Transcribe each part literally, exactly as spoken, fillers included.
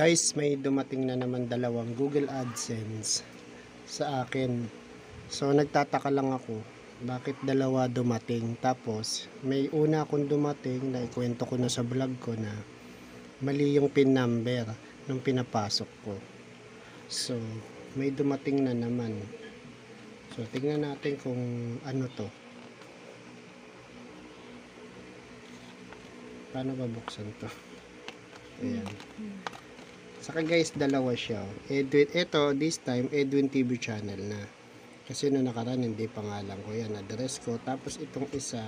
Guys, may dumating na naman dalawang Google AdSense sa akin. So nagtataka lang ako, bakit dalawa dumating? Tapos may una akong dumating na ikwento ko na sa vlog ko na mali yung pin number nung pinapasok ko. So may dumating na naman. So tingnan natin kung ano to. Paano babuksan to? Ayan. Saka guys, dalawa siya. Edwin, ito, this time, Edwin T V channel na. Kasi no nakaraan, hindi pangalan ko. Yan, address ko. Tapos itong isa,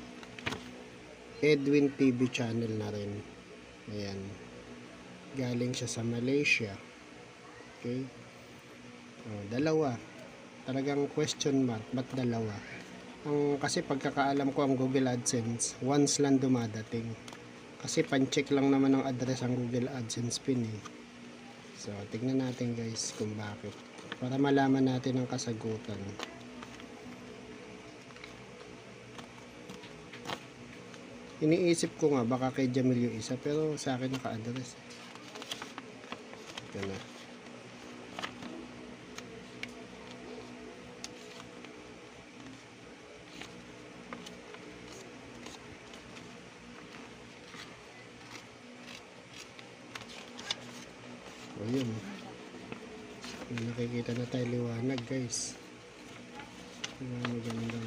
Edwin T V channel na rin. Ayan. Galing siya sa Malaysia. Okay. O, dalawa. Talagang question mark. Ba't dalawa? Ang, kasi pagkakaalam ko ang Google AdSense, once lang dumadating. Kasi pan-check lang naman ng address ang Google AdSense pin eh. So, tignan natin guys kung bakit. Para malaman natin ang kasagutan. Iniisip ko nga baka kay Jamil yung isa, pero sa akin naka-address. Ito na. O yun, may nakikita na tayo liwanag guys. Mga magandang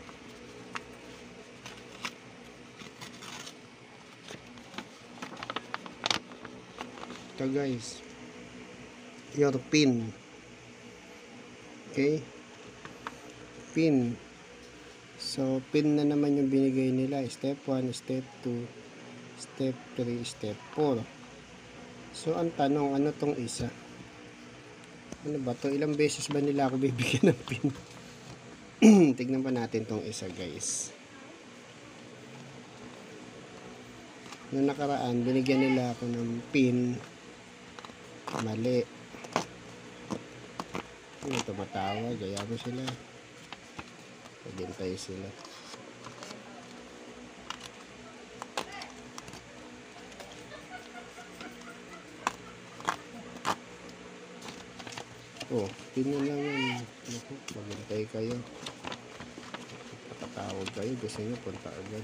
ito guys, your pin. Okay, pin. So pin na naman yung binigay nila, step one, step two, step three, step four. So, ang tanong, ano tong isa? Ano ba to? Ilang beses ba nila ako bibigyan ng pin? Tignan pa natin tong isa, guys. Noong nakaraan, binigyan nila ako ng pin. Mali. Ano, tumatawa. Gaya mo sila. Paghintay sila. Oh, pin na naman. Naku, maghintay kayo. Patawag kayo. Gusto nyo, punta agad.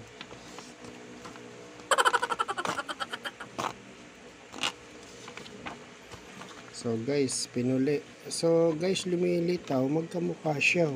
So guys, pinuli. So guys, lumilitaw. Magkamukha siya.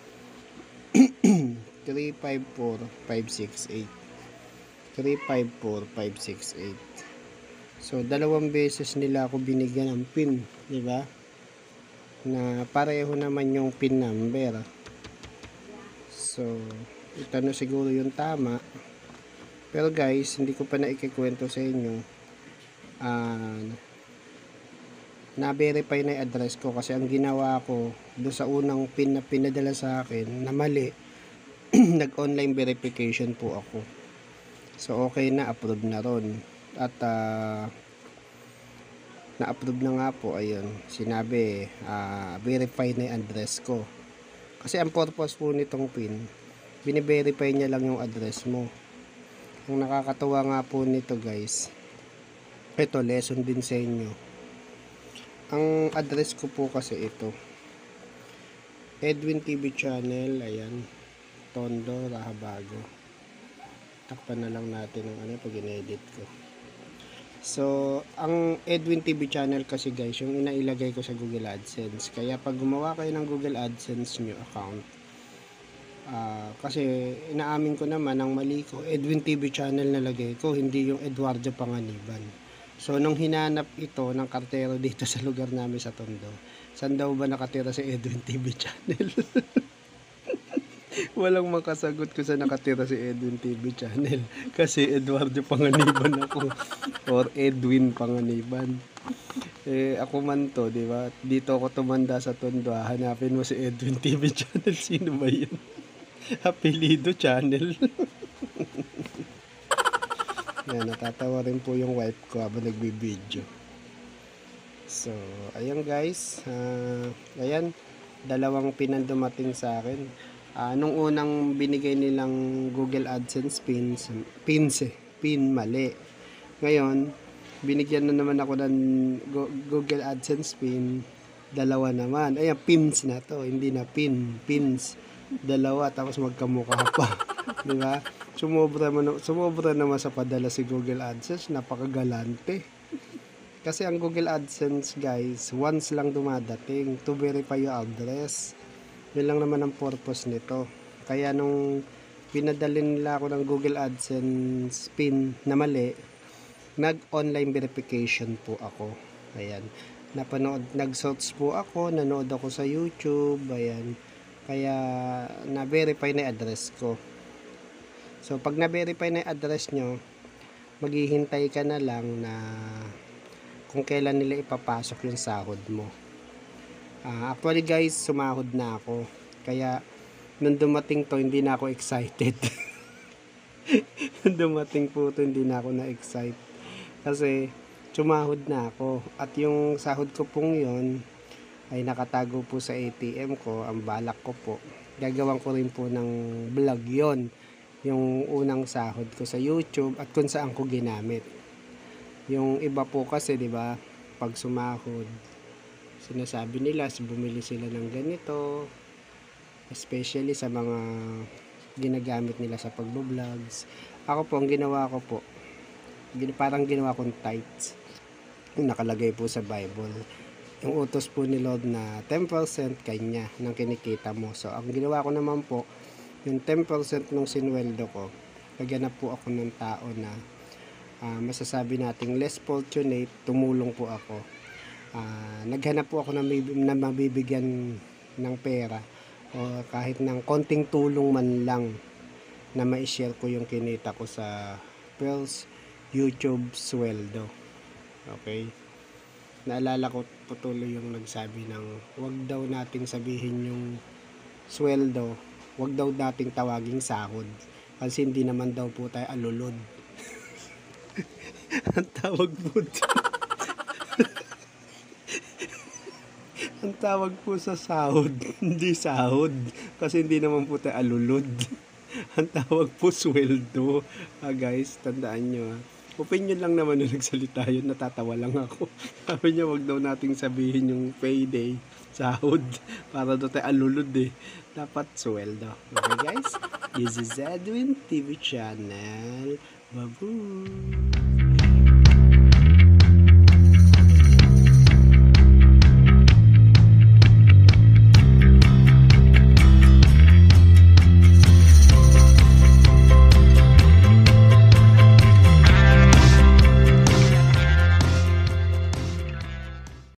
three five four five six eight. three five four five six eight. So, dalawang beses nila ako binigyan ng pin. Diba? Na pareho naman yung pin number. So ito na siguro yung tama, pero guys hindi ko pa naikikwento sa inyo. uh, na-verify na yung address ko kasi ang ginawa ko do sa unang pin na pinadala sa akin na mali. Nag online verification po ako, so okay na, approve na ron at uh, na-approve na nga po. Ayun, sinabi uh, verify na yung address ko kasi ang purpose po nitong pin, bine-verify niya lang yung address mo. Ang nakakatuwa nga po nito guys, ito lesson din sa inyo. Ang address ko po kasi ito, Edwin T V channel, ayan, Tondo, Rahabago. Takpan na lang natin ang ano pag in-edit ko. So, ang Edwin T V channel kasi guys, yung inailagay ko sa Google AdSense. Kaya pag gumawa kayo ng Google AdSense nyo account, uh, kasi inaamin ko naman ang mali ko, Edwin T V channel nalagay ko, hindi yung Eduardo Panganiban. So, nung hinanap ito ng kartero dito sa lugar namin sa Tondo, saan daw ba nakatira si Edwin T V channel? Walang makasagot ko sa nakatira si Edwin T V channel kasi Eduardo Panganiban ako or Edwin Panganiban. Eh ako man to, di ba? Dito ako tumanda sa Tondo, hanapin mo si Edwin T V channel. Sino ba yun? Apelido channel. Yan, natatawa rin po yung wife ko habang nagbibideo. So, ayan guys. Uh, ayan, dalawang pinandumating sa akin. Uh, nung unang binigay nilang Google AdSense pins, pins eh, pin mali. Ngayon, binigyan na naman ako ng Go- Google AdSense pin. Dalawa naman. Ayan, pins na to. Hindi na pin. Pins. Dalawa. Tapos magkamukha pa. Di ba? Sumobra, man, sumobra naman sa padala si Google AdSense. Napakagalante. Kasi ang Google AdSense, guys, once lang dumadating to verify yung address. Yun lang naman ang purpose nito. Kaya nung pinadalin nila ako ng Google AdSense pin na mali, nag-online verification po ako. Ayan. Napanood, nag-search po ako, nanood ako sa YouTube, ayan. Kaya na-verify na address ko. So pag na-verify na address nyo, maghihintay ka na lang na kung kailan nila ipapasok yung sahod mo. Uh, actually guys, sumahod na ako. Kaya nung dumating to, hindi na ako excited. Nung dumating po to, hindi na ako na-excite. Kasi sumahod na ako. At yung sahod ko pong yun ay nakatago po sa A T M ko. Ang balak ko po, gagawin ko rin po ng vlog yon, yung unang sahod ko sa YouTube at kung saan ko ginamit. Yung iba po kasi, di ba, pag sumahod, sinasabi nila bumili sila ng ganito, especially sa mga ginagamit nila sa pagbo-vlogs. Ako po, ang ginawa ko po, parang ginawa kong tithes. Yung nakalagay po sa Bible. Yung utos po ni Lord na ten percent kanya ng kinikita mo. So, ang ginawa ko naman po, yung ten percent ng sinweldo ko, naghanap po ako ng tao na uh, masasabi nating less fortunate, tumulong po ako. Uh, naghanap po ako na, na mabibigyan ng pera o kahit ng konting tulong man lang na ma-share ko yung kinita ko sa Pearls YouTube sweldo. Okay? Naalala ko po tuloy yung nagsabi ng wag daw nating sabihin yung sweldo, wag daw nating tawaging sahod kasi hindi naman daw po tayo alulod. Ang tawag po ang tawag po sa sahod, hindi sahod kasi hindi naman po tayo alulod. Ang tawag po sweldo. Ah, guys, tandaan nyo ha. Opinion lang naman yung nagsalita yun, natatawa lang ako. Sabi niya wag daw nating sabihin yung payday, sahod, para daw tayo alulod eh. Dapat sweldo. Okay guys? This is Edwin T V Channel. Babu!